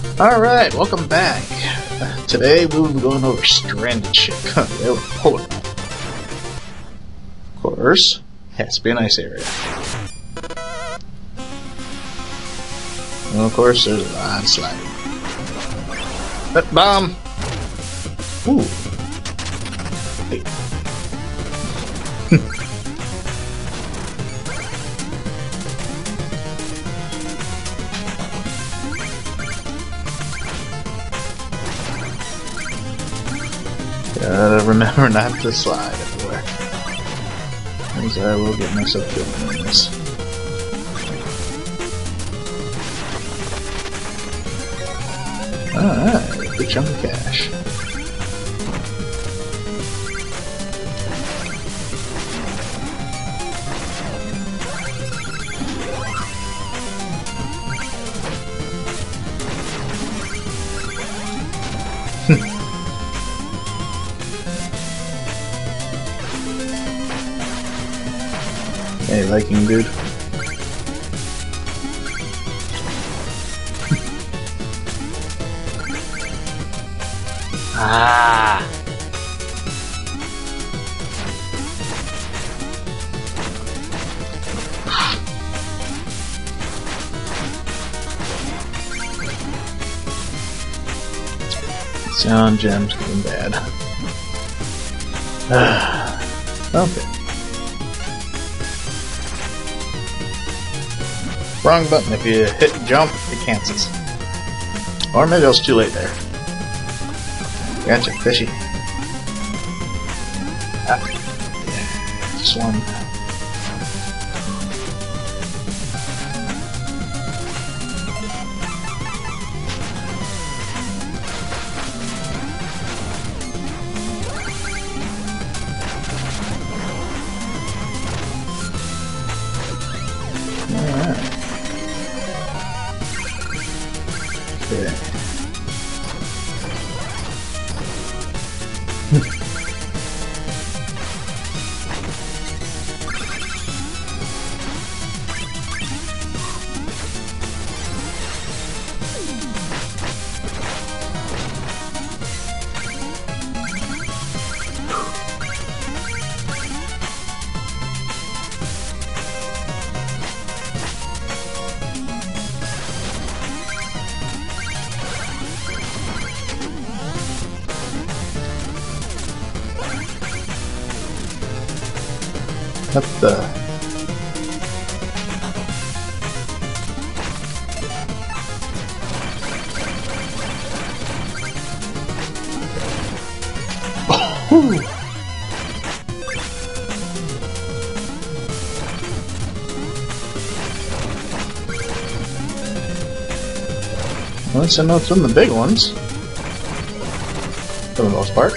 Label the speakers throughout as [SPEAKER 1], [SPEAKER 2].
[SPEAKER 1] Alright, welcome back. Today we will be going over stranded ship. Hold on. Of course, has to be a nice area. And of course, there's a lot of sliding. Bomb! Ooh. Hey. Gotta remember not to slide everywhere, because I will get myself killed in this. Alright, good chunk of cash. Hey, Viking dude. Ah. Sound gems getting bad. Okay. Wrong button. If you hit jump, it cancels. Or maybe it was too late there. Gotcha, fishy. Ah. Yeah, just one. Alright. Okay. What the? Oh! At least I know it's in the big ones, for the most part.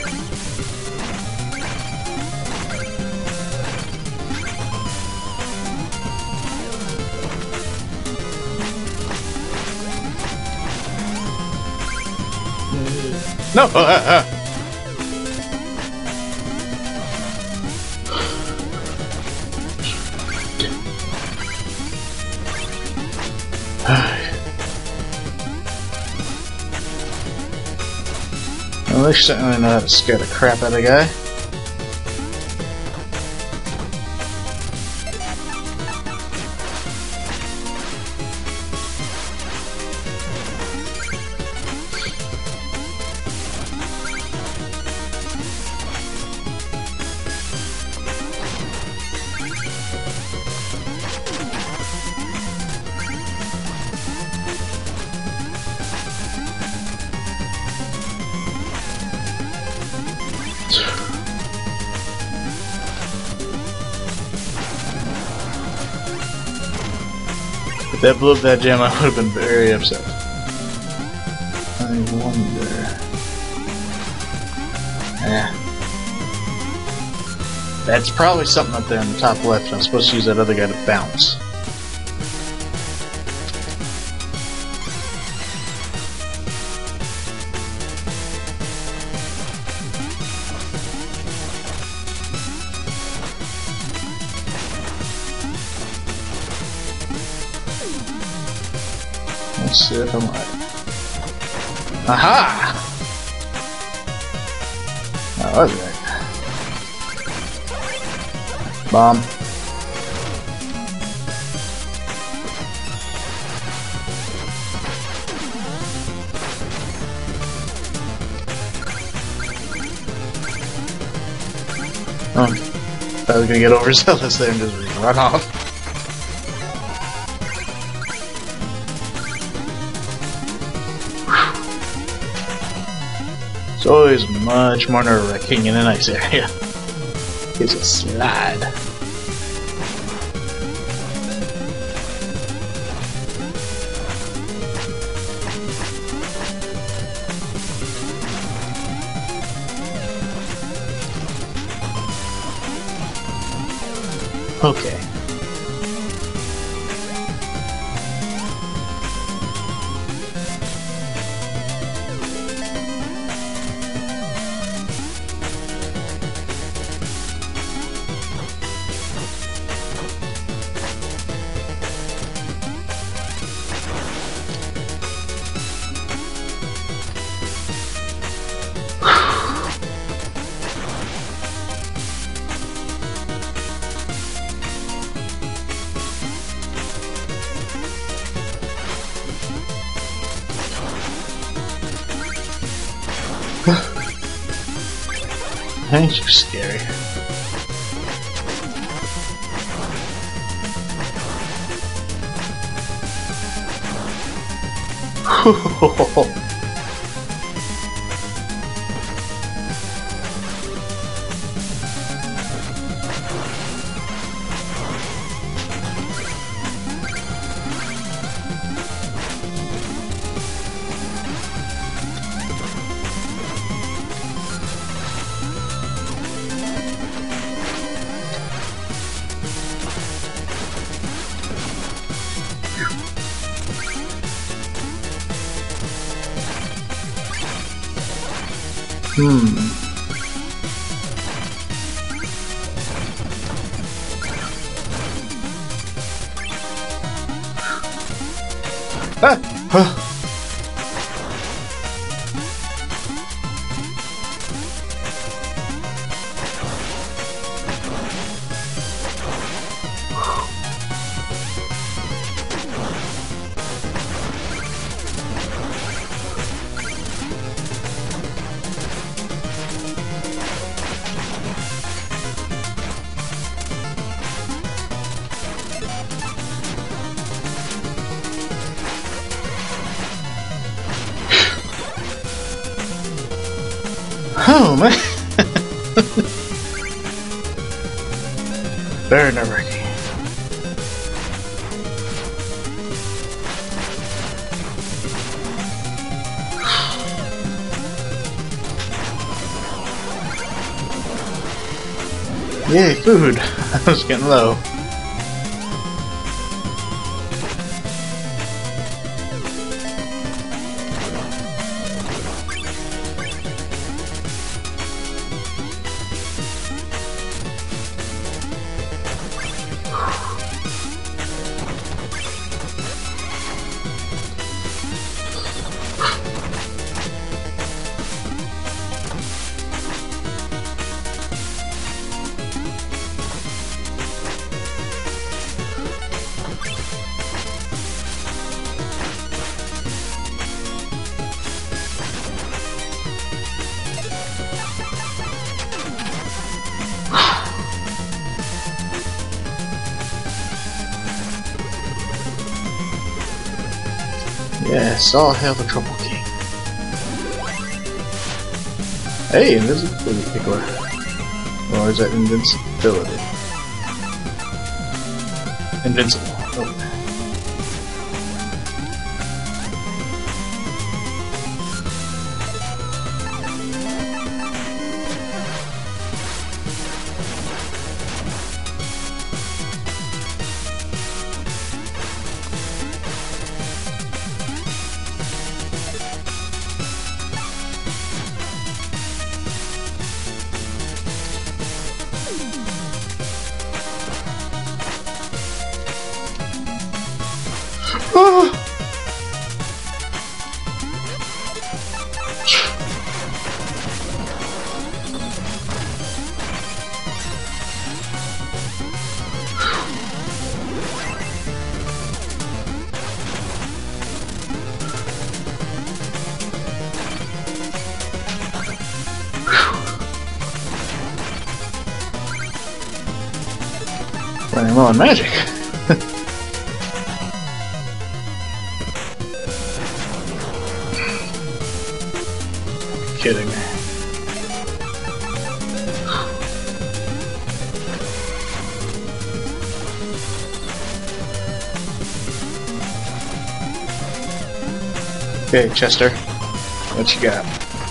[SPEAKER 1] No! Well, they certainly know how to scare the crap out of a guy. If that blew up that gem, I would have been very upset. I wonder. That's probably something up there in the top left. I'm supposed to use that other guy to bounce. Let's see if I'm right. Aha! That was right. Bomb. Oh, I was gonna get overzealous there and just run off. It's always much more nerve-wracking in a nice area. It's a slide. Okay. Ain't you scary? Ah! Oh man! Very nerve-wracking. Yay, food! I was getting low. Yes, I'll have a trouble king. Hey, invisibility. Or is that invincibility? Invincible. Oh. Oh, and magic. Kidding me. Okay, Chester, what you got?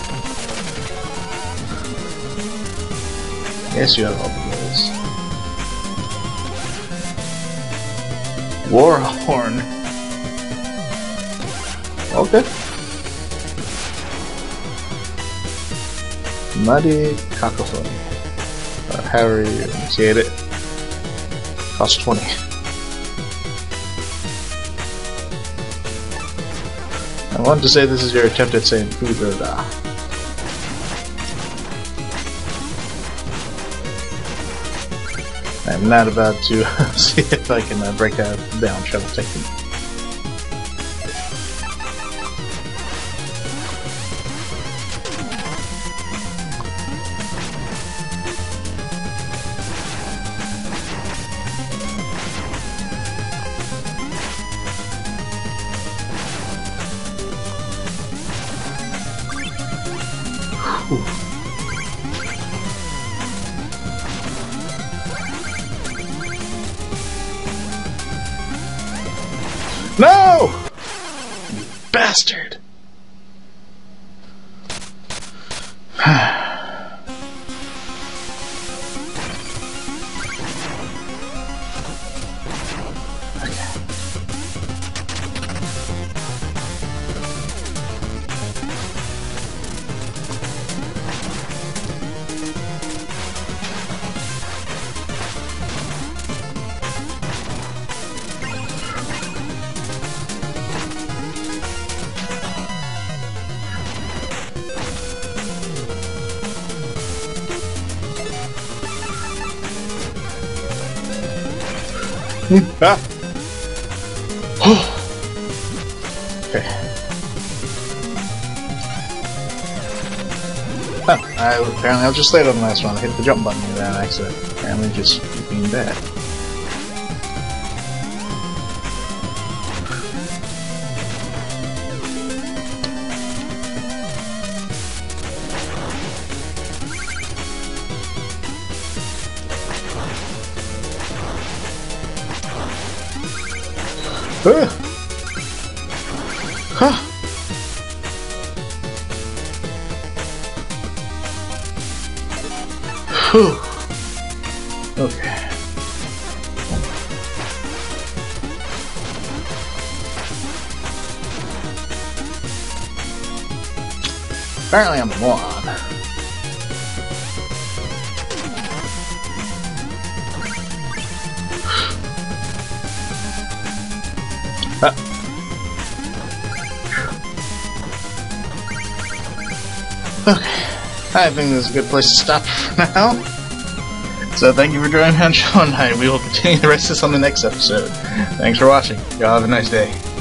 [SPEAKER 1] Yes, you have all the those. War horn. Okay. Muddy cacophony. However you enunciate it. Cost 20. I want to say this is your attempt at saying food or da. I'm not about to see if I can break that down shuttle technique. No! You bastard! Ah. Okay. Oh, apparently I'll just lay it on the last one. I hit the jump button without accident. Apparently just being bad. Huh. Whew. Okay. Apparently I'm a moron. Okay, I think this is a good place to stop for now. So thank you for joining me on Shovel Knight. We will continue the rest of this on the next episode. Thanks for watching. Y'all have a nice day.